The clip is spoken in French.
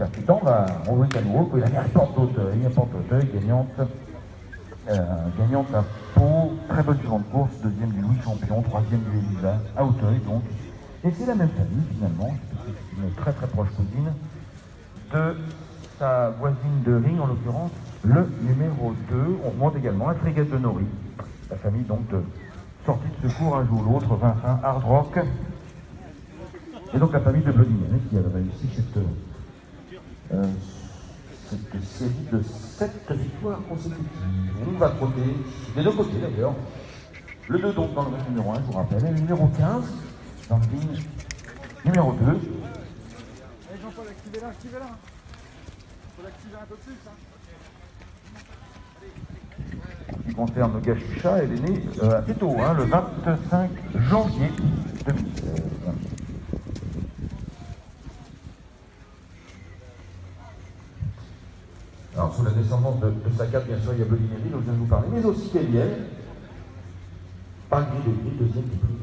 percutant, on voit qu'à nouveau que la porte d'Auteuil, gagnante à Pau, très bonne seconde course, deuxième du Louis Champion, troisième du Elisa, à Auteuil donc. Et c'est la même famille finalement, c'est une très très proche cousine de sa voisine de ring, en l'occurrence le numéro 2. On remonte également la frégate de Nori, la famille donc de sortie de secours un jour ou l'autre, Vincent Hard Rock. Et donc la famille de Bodinier qui a réussi cette série de 7 victoires consécutives. On va trotter des deux côtés d'ailleurs. Le 2 donc dans le ring numéro 1, je vous rappelle, et le numéro 15 dans le ring numéro 2. Allez Jean-Paul, activez-la. Faut l'activer un peu plus. En ce qui concerne Gachucha, elle est née assez tôt, le 25 janvier 2016. Alors, sous la descendance de Sacat, bien sûr, il y a Bodinieri, dont je viens de vous parler, mais aussi Kéliel, par le deuxième du prix